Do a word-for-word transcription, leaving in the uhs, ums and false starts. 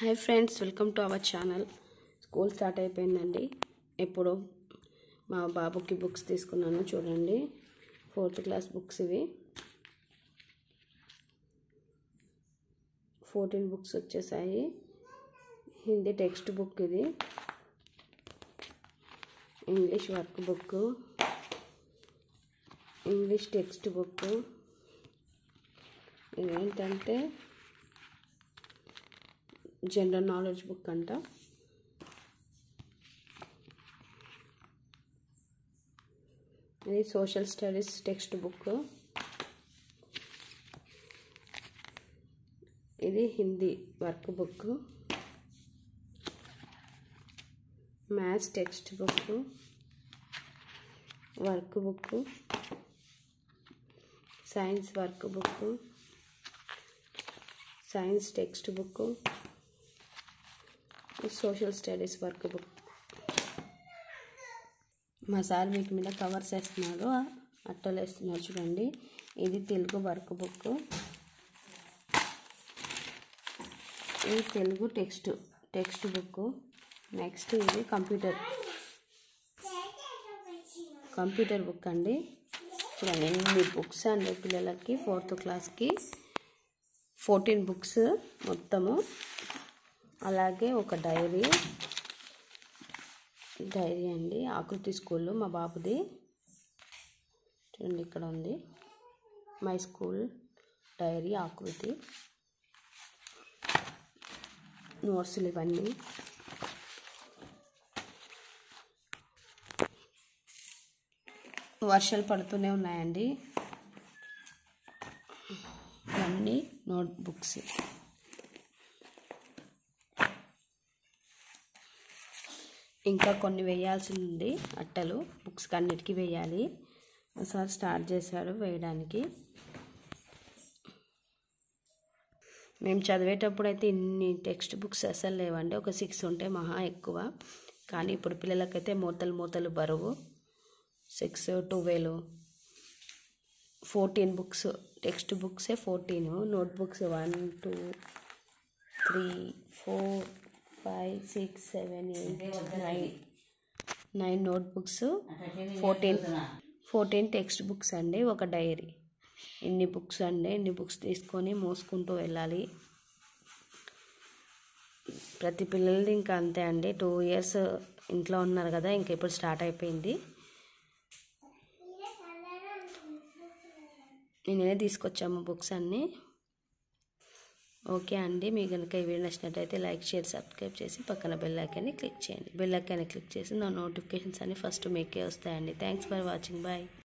Hi friends, welcome to our channel. School start అయిపోయిందండి। ఇప్పుడు మా బాబుకి బుక్స్ తీసుకున్నాను చూడండి। ఫోర్త్ క్లాస్ బుక్స్ ఇవి పద్నాలుగు బుక్స్ వచ్చేసాయి। హిందీ టెక్స్ట్ బుక్, ఇది English work book, English text book, ఇదేంటంటే जनरल नॉलेज बुक अंट ఇది సోషల్ స్టడీస్ టెక్స్ట్ బుక్, ఇది Hindi work book, maths text book, work book, science work book, science text book, social studies work book. మా sir మీకు మీద covers వేస్తున్నాడు, అట్టలు వేస్తున్నాడు చూడండి। ఇది తెలుగు వర్క్ బుక్, ఇది Telugu text text book. Next ఇది కంప్యూటర్ కంప్యూటర్ బుక్ అండి। చూడండి ఎన్ని బుక్స్ అండి పిల్లలకి, ఫోర్త్ క్లాస్కి ఫోర్టీన్ బుక్స్ మొత్తము। అలాగే ఒక డైరీ డైరీ అండి, ఆకృతి స్కూల్లో మా బాబుది చూడండి, ఇక్కడ ఉంది మై స్కూల్ డైరీ ఆకృతి, నోట్స్లు ఇవన్నీ। వర్షాలు పడుతూనే ఉన్నాయండి, ఇవన్నీ నోట్ బుక్స్। ఇంకా కొన్ని వేయాల్సి ఉంది అట్టలు, బుక్స్ అన్నిటికీ వేయాలి। సార్ స్టార్ట్ చేశాడు వేయడానికి। మేము చదివేటప్పుడు అయితే ఇన్ని టెక్స్ట్ బుక్స్ అసలు లేవండి, ఒక సిక్స్ ఉంటే మహా ఎక్కువ। కానీ ఇప్పుడు పిల్లలకైతే మూతలు మూతలు బరువు, six twelve fourteen books, text బుక్సే fourteen, note books one two three four five six seven eight nine nine note books, fourteen fourteen text books అండి, ఒక డైరీ। ఇన్ని బుక్స్ అండి, ఇన్ని బుక్స్ తీసుకొని మోసుకుంటూ వెళ్ళాలి। ప్రతి పిల్లలది ఇంకా అంతే అండి, టూ ఇయర్స్ ఇంట్లో ఉన్నారు కదా, ఇంకా ఇప్పుడు స్టార్ట్ అయిపోయింది। నేనే తీసుకొచ్చాము బుక్స్ అన్నీ। ఓకే అండి, మీకు కనుక ఈ వీడియో నచ్చినట్టయితే లైక్ షేర్ సబ్స్క్రైబ్ చేసి పక్కన బెల్ ఐకాన్ని క్లిక్ చేయండి। బెల్ ఐకాన్ని క్లిక్ చేసి నా నోటిఫికేషన్స్ అన్ని ఫస్ట్ మీకే వస్తాయండి। Thanks for watching, bye.